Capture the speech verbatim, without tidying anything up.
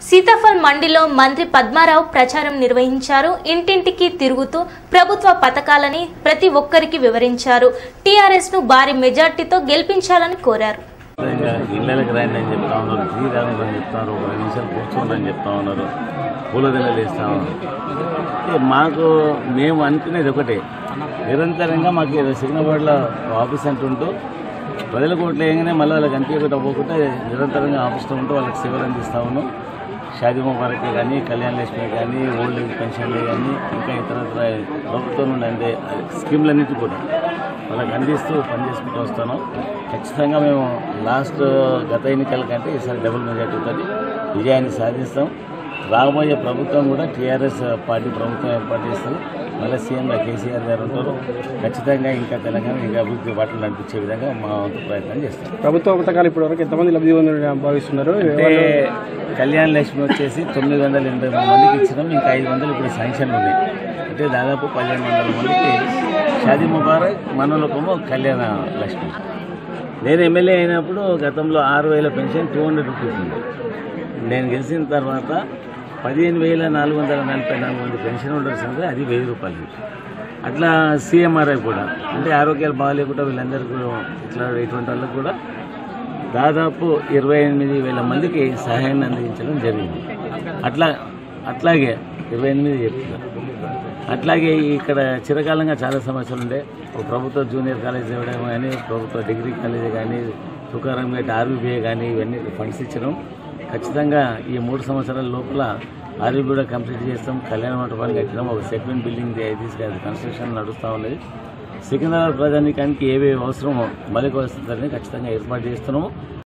సీతాఫల్ మండిలో మంత్రి పద్మారావు ప్రచారం నిర్వహించారు. ఇంటింటికి తిరుగుతూ ప్రభుత్వ పథకాలని ప్రతి ఒక్కరికి వివరించారు. టీఆర్ఎస్ ను భారీ మెజార్టీతో గెలిపించాలని కోరారు. ఇళ్ళకి రాండి అని చెప్తా ఉన్నారు, టీ తాగని చెప్తున్నారు, ఒక రెండు నిమిషాలు కూర్చోండి అని చెప్తా ఉన్నారు, పూలదెల్లలు వేస్తా ఉన్నారు. మాకు మేము అనుకునేది ఒకటే, నిరంతరంగా మాకు సిగ్నబాడ్లో ఆఫీస్ అంటుంటూ ప్రజలకు ఓట్లు వేయగానే మళ్ళీ వాళ్ళకి అనిపించకుండా పోకుండా నిరంతరంగా ఆఫీస్లో ఉంటూ వాళ్ళకి సేవలు అందిస్తూ ఉన్నాం. షాదీ ముబారక్ కానీ, కళ్యాణ లక్ష్మి కానీ, ఓల్డ్ ఏజ్ పెన్షన్లు కానీ, ఇంకా ఇతర ప్రభుత్వం నుండి అందే స్కీమ్లన్నిటి కూడా వాళ్ళకి అందిస్తూ పనిచేసుకుంటూ వస్తున్నాం. ఖచ్చితంగా మేము లాస్ట్ గత ఎన్నికల కంటే ఈసారి డబుల్ మెజార్టీతో విజయాన్ని సాధిస్తాం. రాబోయే ప్రభుత్వం కూడా టీఆర్ఎస్ పార్టీ ప్రభుత్వం ఏర్పాటు చేస్తుంది. మళ్ళీ సీఎంగా కేసీఆర్ గారు ఉంటారు. ఖచ్చితంగా ఇంకా తెలంగాణ ఇంకా అభివృద్ధి బాటలు నడిపించే విధంగా మా వంతు ప్రయత్నం చేస్తాం. ప్రభుత్వ పథకాలు ఇప్పటివరకు ఎంతమంది లబ్ధి పొందని భావిస్తున్నారు? అంటే కళ్యాణ లక్ష్మి వచ్చేసి తొమ్మిది వందల ఎనభై మూడు మందికి ఇచ్చినాం. ఇంకా ఐదు వందలు ఇప్పుడు శాంక్షన్లు ఉన్నాయి. అంటే దాదాపు పదిహేను వందల మందికి షాదీ ముబారక్, మనోలకము కళ్యాణ లక్ష్మి. నేను ఎమ్మెల్యే అయినప్పుడు గతంలో ఆరు వేల పెన్షన్ టూ హండ్రెడ్ రూపీస్ ఉంది. నేను గెలిచిన తర్వాత పదిహేను వేల నాలుగు వందల నలభై నాలుగు మంది పెన్షన్ హోల్డర్స్ ఉంటే అది వెయ్యి రూపాయలు. అట్లా సీఎంఆర్ఐ కూడా అంటే ఆరోగ్యాలు బాగాలేకుండా వీళ్ళందరికీ ఇట్లా ఇటువంటి వాళ్ళకు కూడా దాదాపు ఇరవై ఎనిమిది వేల మందికి సహాయాన్ని అందించడం జరిగింది. అట్లా అట్లాగే ఇరవై ఎనిమిది చెప్తున్నారు. అట్లాగే ఇక్కడ చిరకాలంగా చాలా సమస్యలు ఉండే, ప్రభుత్వ జూనియర్ కాలేజ్ ఇవ్వడం కానీ, ప్రభుత్వ డిగ్రీ కాలేజీ కానీ, తుకారం గేట్ ఆర్బీబీఏ కానీ ఇవన్నీ ఫండ్స్ ఇచ్చడం. ఖచ్చితంగా ఈ మూడు సంవత్సరాల లోపల ఆర్బీబీ కూడా కంప్లీట్ చేస్తాం. కళ్యాణ మంటపాన్ని కట్టినాం. ఒక సెగ్మెంట్ బిల్డింగ్ తీసుకు కన్స్ట్రక్షన్ నడుస్తూ ఉన్నది. సికింద్రాబాద్ ప్రజానీకానికి ఏవేవి అవసరమో మౌలిక వసతులని ఖచ్చితంగా ఏర్పాటు చేస్తున్నాము.